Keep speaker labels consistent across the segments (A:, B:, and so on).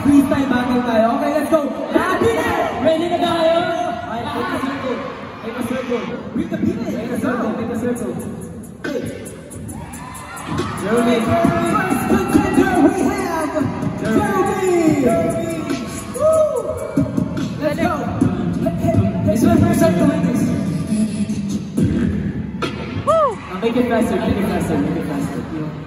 A: mag-freestyle battle tayo. Okay, let's go!
B: Ready na tayo?
A: Make a circle. With the beat. Make a circle. Make a circle. Jeremy. First contender we have Jeremy. Woo! Let's go. It's my first time doing this. Woo! Now make it faster. Make it faster. Make it faster.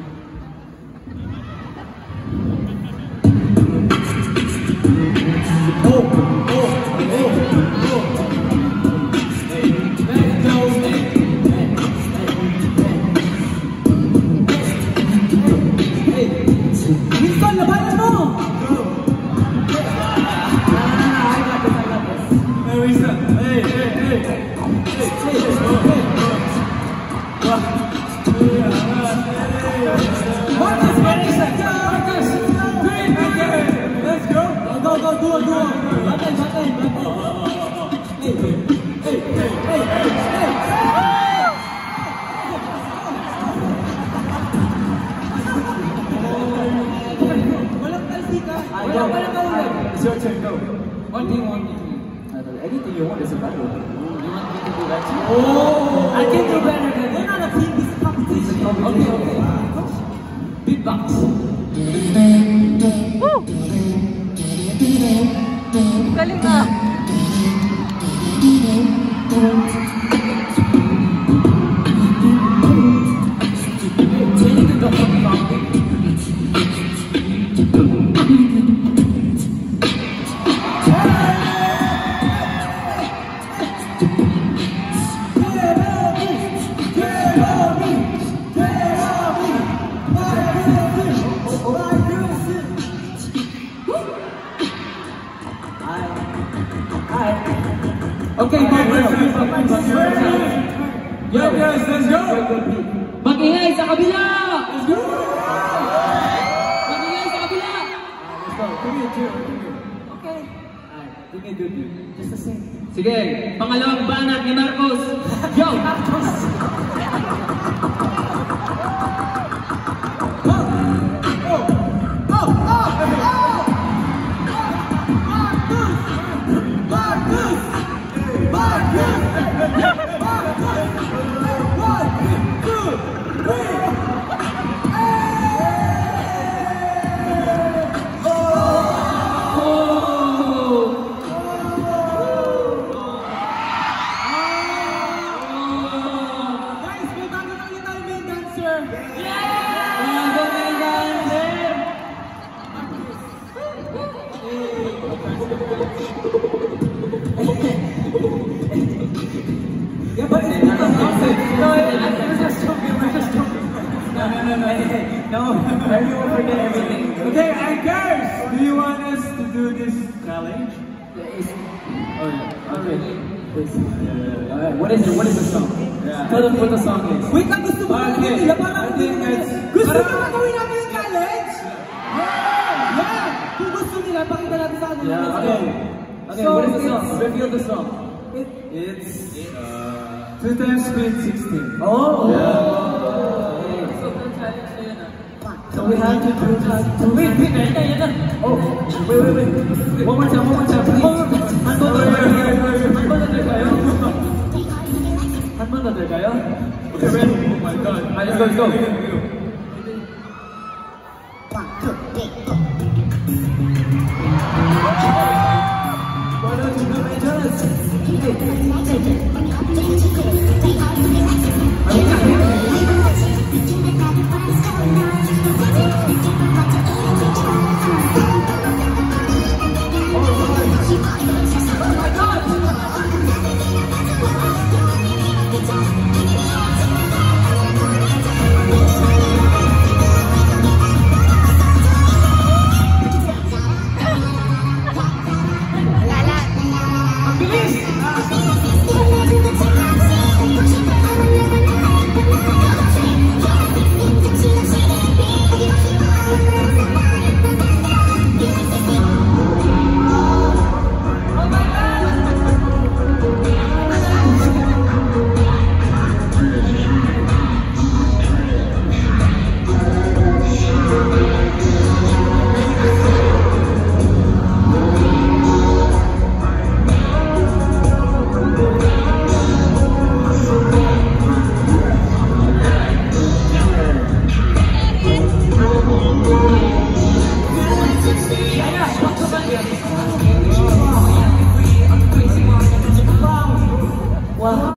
A: It's your turn, go. What do you want me to do? Anything you want is a battle. You want me to do that too? Oh! I can do better than that. We're not a team, this is a competition. Okay. Beatbox. Woo! Galing na! Okay, yo guys, let's go! Mag-ingay sa kabila! Let's go! Mag-ingay sa kabila! Let's go, give me a tune. Okay. Alright, give me a good beat. Just the same. Sige, pangalawang banat ni Marcos. Yo! Marcos! No, everyone forget everything. Okay, anchors! Do you want us to do this challenge? Oh yeah. Okay. Alright, what is it? What is the song? Yeah. Tell them what the song is. Wait, gusto mo natin nila para gusto mo na gawin namin yung challenge? Yeah! Kung gusto nila, pakita natin sa kanila. Okay, what is the song? Reveal the song. It's 2 times speed 16. Oh! Yeah. So we have to do that. Wait. Oh, wait. One more time, Another kayo? Okay, ready? Oh my god. Let's go. Why don't you come and tell us?
C: Oh my god!
B: Wow.